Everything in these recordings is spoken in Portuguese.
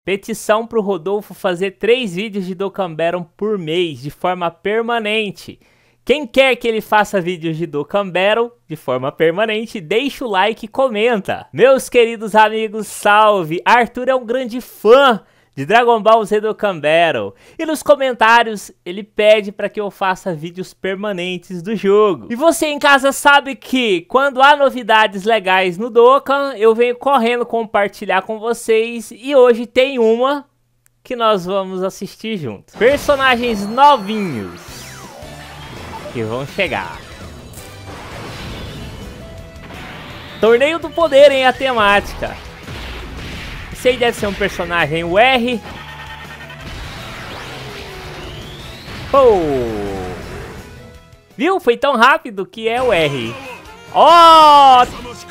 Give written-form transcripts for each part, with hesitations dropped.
Petição para o Rodolfo fazer 3 vídeos de Dokkan Battle por mês, de forma permanente. Quem quer que ele faça vídeos de Dokkan Battle de forma permanente, deixa o like e comenta. Meus queridos amigos, salve! Arthur é um grande fã de Dragon Ball Z Dokkan Battle. E nos comentários ele pede para que eu faça vídeos permanentes do jogo. E você em casa sabe que quando há novidades legais no Dokkan, eu venho correndo compartilhar com vocês. E hoje tem uma que nós vamos assistir juntos. Personagens novinhos que vão chegar. Torneio do Poder, hein, a temática. Esse aí deve ser um personagem, o R. Oh! Viu? Foi tão rápido que é o R. Ó,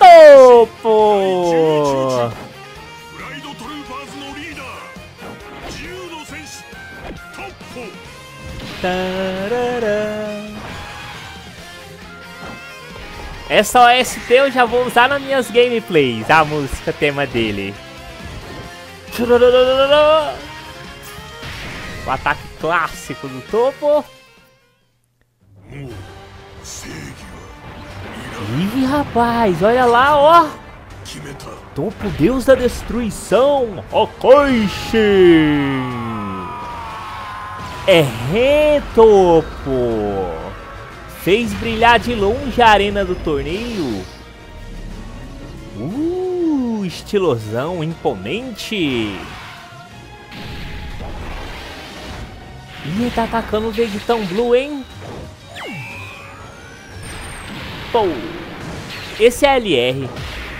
topo! Tarará. Essa OST eu já vou usar nas minhas gameplays, a música tema dele. O ataque clássico do topo. Ih, rapaz, olha lá, ó. Topo, Deus da Destruição. Okaishi. É Topo. Fez brilhar de longe a arena do torneio. Estilosão, imponente. Ih, tá atacando o Vegetão Blue, hein? Pô, esse é LR.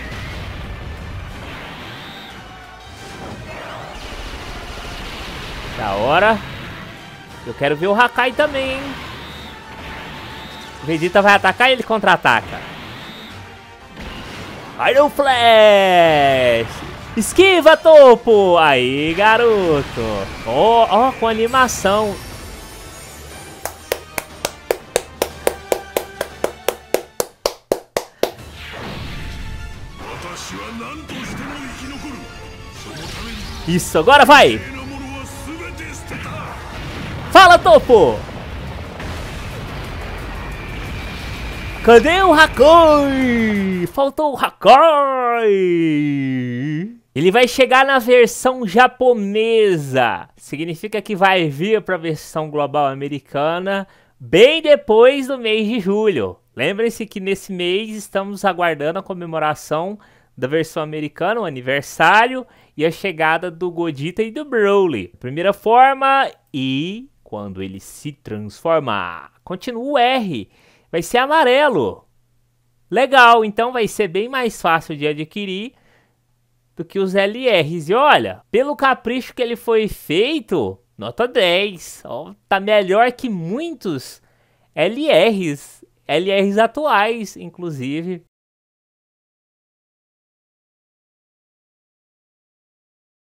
Da hora. Eu quero ver o Hakai também, hein? O Vegeta vai atacar e ele contra-ataca. Iron Flash! Esquiva, topo! Aí, garoto! Ó, com animação. Isso, agora vai! Fala, topo! Cadê o Hakai? Faltou o Hakai! Ele vai chegar na versão japonesa. Significa que vai vir para a versão global americana bem depois do mês de julho. Lembrem-se que nesse mês estamos aguardando a comemoração da versão americana, o aniversário e a chegada do Godita e do Broly. Primeira forma e quando ele se transformar. Continua o R. Vai ser amarelo. Legal, então vai ser bem mais fácil de adquirir do que os LRs. E olha, pelo capricho que ele foi feito, nota 10. Ó, tá melhor que muitos LRs atuais, inclusive.